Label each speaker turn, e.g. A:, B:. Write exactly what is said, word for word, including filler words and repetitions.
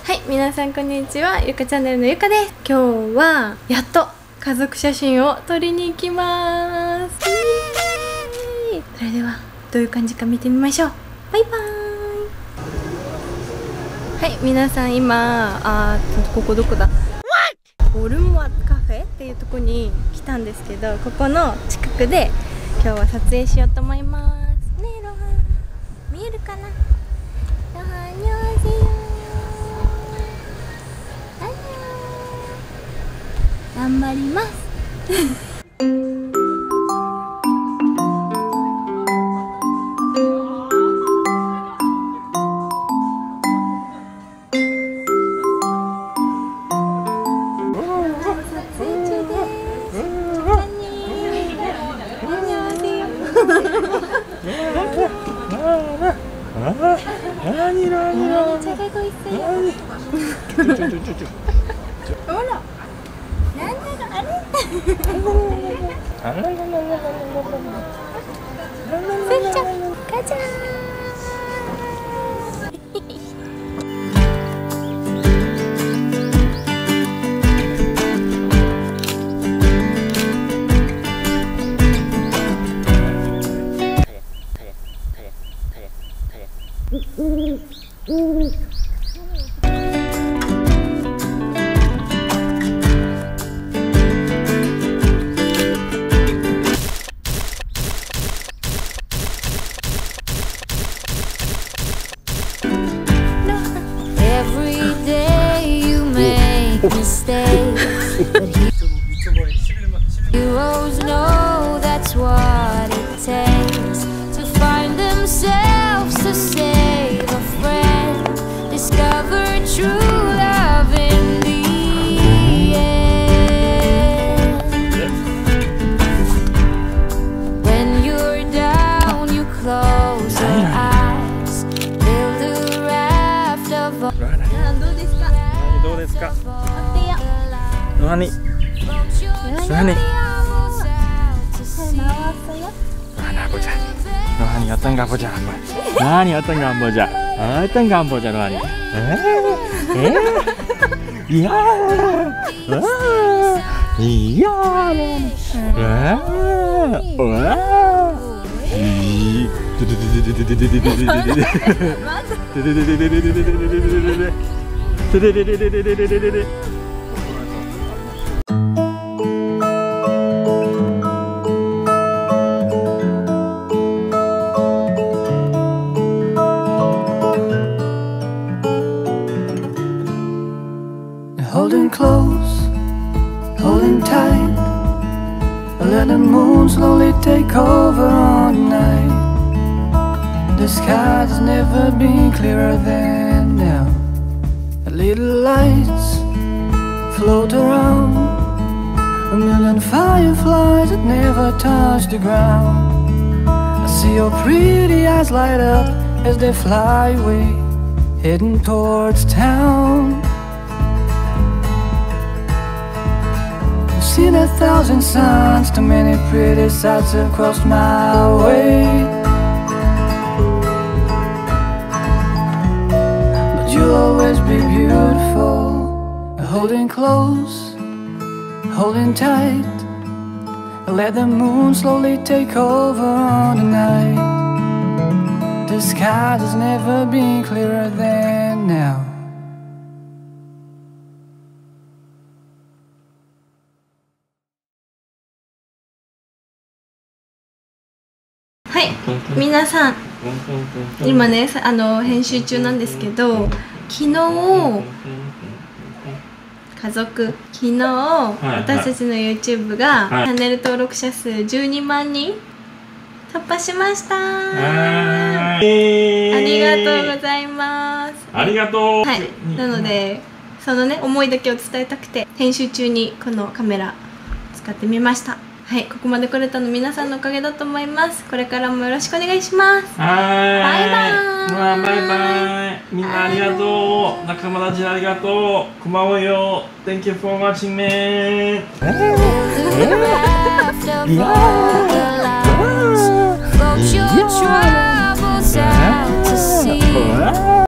A: はい、皆さんこんにちは。ゆかチャンネルのゆかです。今日はやっと家族写真を撮りに行きます。それではどういう感じか見てみましょう。バイバーイ。はい、皆さん今あーここどこだ？ボルモアカフェっていうとこに来たんですけど、ここの近くで今日は撮影しようと思います。ねえロハン、見えるかな？ロハン、にょーせよー。頑張ります。
B: 何何何
C: Mistakes, but heroes know that's what it takes to find themselves, to save a friend, discover true love in the end. When you're down, you close your eyes, build a raft ofど
B: うですか？何？何？Mana bocah? Rohani atang nggak bocah? Nani atang nggak bocah? Atang nggak bocah Rohani? Eh? Eh? Iya. Iya. Eh? Wah. Ih.
D: Holding close, holding tight, let the moon slowly take over on the night. The sky has never been clearer than now. The little lights float around, a million fireflies that never touch the ground. I see your pretty eyes light up as they fly away, heading towards town. Seen a thousand suns, too many pretty sights have crossed my way, but you'll always be beautiful. Holding close, holding tight, let the moon slowly take over on the night. The sky has never been clearer than now.
A: はい、皆さん今ねあの編集中なんですけど、昨日家族昨日、はい、私たちの YouTube が、はい、チャンネル登録者数じゅうにまんにん突破しました。ありがとうございます。
B: ありがとう。
A: はい、なのでそのね思いだけを伝えたくて編集中にこのカメラ使ってみました。はい、ここまで来れたの皆さんのおかげだと思います。これからもよろしくお願いします。
B: はい。
A: バイバイ。
B: バイバイ。みんなありがとう。仲間たちありがとう。こんばんはよ。Thank you for watching me. いやー。